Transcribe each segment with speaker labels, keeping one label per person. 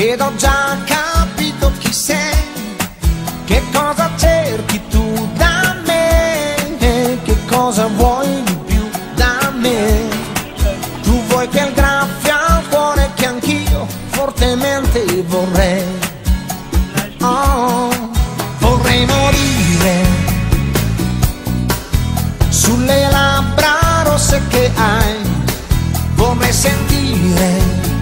Speaker 1: ed ho già capito chi sei, che cosa cerchi tu da me, che cosa vuoi di più da me. Tu vuoi quel graffio al cuore che anch'io fortemente vorrei. Oh, vorrei morire sulle labbra rosse che hai, vorrei sentire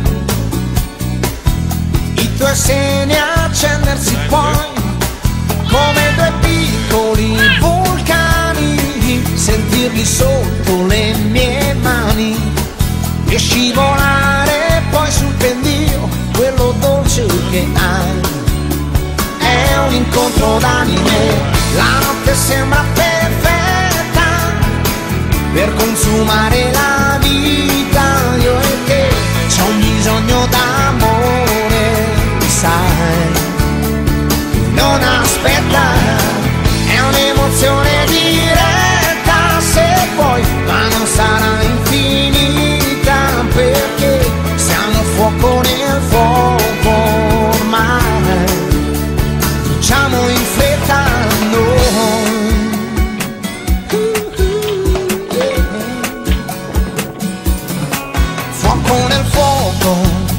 Speaker 1: i tuoi seni accendersi poi come due piccoli vulcani, sentirli sotto le mie mani e scivolare poi sul pendio quello dolce che hai. È un incontro d'anime, la notte sembra perfetta per consumare la vita. Io e te c'ho un bisogno d'amore, sai, non aspetta, è un'emozione diretta se vuoi, ma non sarà infinita perché siamo fuoco nel fuoco ormai, facciamo in fretta noi. Fuoco nel fuoco,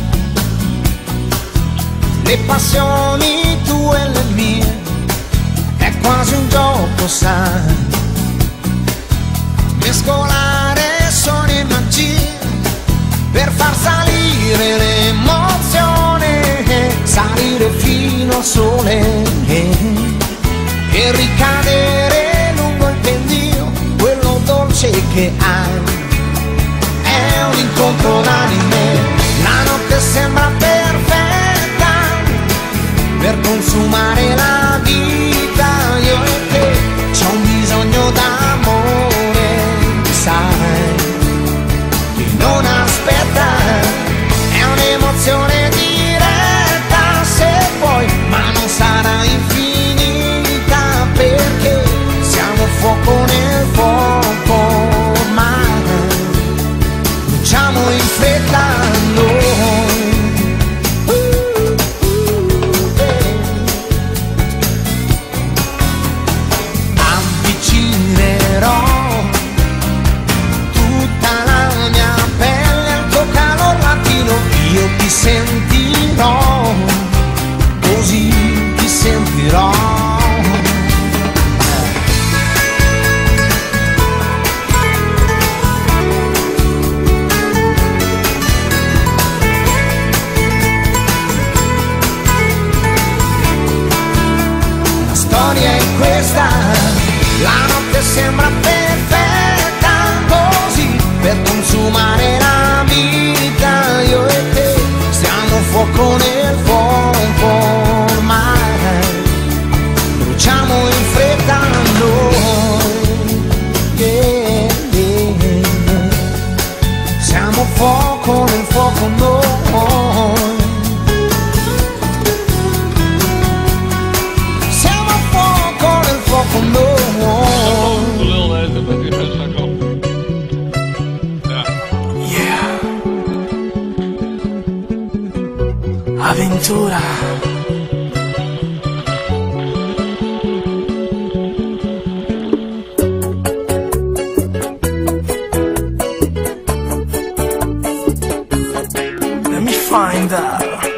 Speaker 1: le passioni tue e le mie, è quasi un gioco, sai, mescolare suoni e magie per far salire l'emozione, salire fino al sole e ricadere lungo il pendio, quello dolce che hai. È un incontro d'anime, la notte sembra perfetta per consumare la vita. Io e te c'ho un bisogno d'amore, sai, che non aspetta, è un'emozione diretta se vuoi, ma non sarà infinita perché siamo fuoco nel fuoco ormai, facciamo in fretta noi. Avvicinerò tutta la mia pelle al tuo calor latino, io ti sentirò, così ti sentirò. La storia è questa, la notte sembra perfetta così per consumare la vita. Io e te siamo fuoco nel fuoco ormai, bruciamo in fretta noi, yeah, yeah. Siamo fuoco nel fuoco noi, siamo fuoco nel fuoco noi.
Speaker 2: Yeah. Avventura. Let me find out.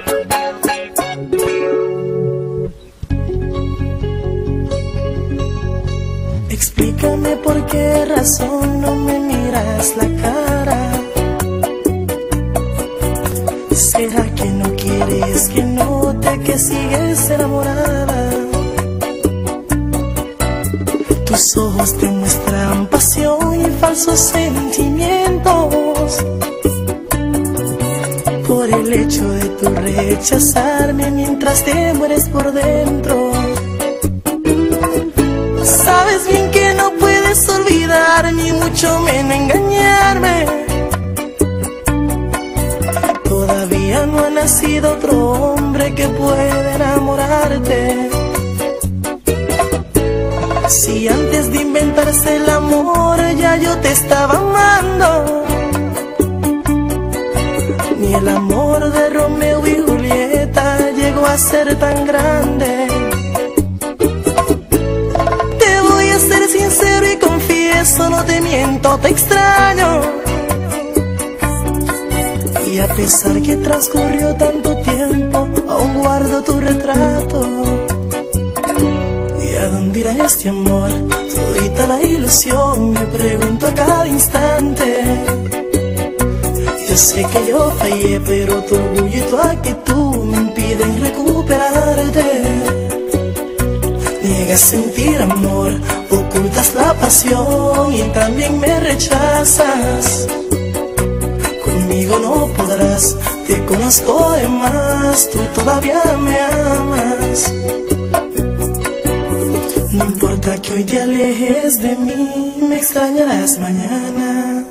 Speaker 2: Explícame por qué razón no me miras la cara. ¿Será que no quieres que note que sigues enamorada? Tus ojos demuestran pasión y falsos sentimientos. Por el hecho de tu rechazarme mientras te mueres por dentro. Sabes bien que no puedes olvidar, ni mucho menos engañarme. Todavía no ha nacido otro hombre que pueda enamorarte. Si antes de inventarse el amor ya yo te estaba amando, ni el amor de Romeo y Julieta ser tan grande. Te voy a ser sincero y confieso, no te miento, te extraño. Y a pesar que transcurrió tanto tiempo, aún guardo tu retrato. ¿Y a dónde irá este amor? Todita la ilusión, me pregunto a cada instante. Yo sé que yo fallé, pero tu orgullo y tu actitud me impiden recuperarte. Niegas sentir amor, ocultas la pasión y también me rechazas. Conmigo no podrás, te conozco de más, tú todavía me amas. No importa que hoy te alejes de mí, me extrañarás mañana.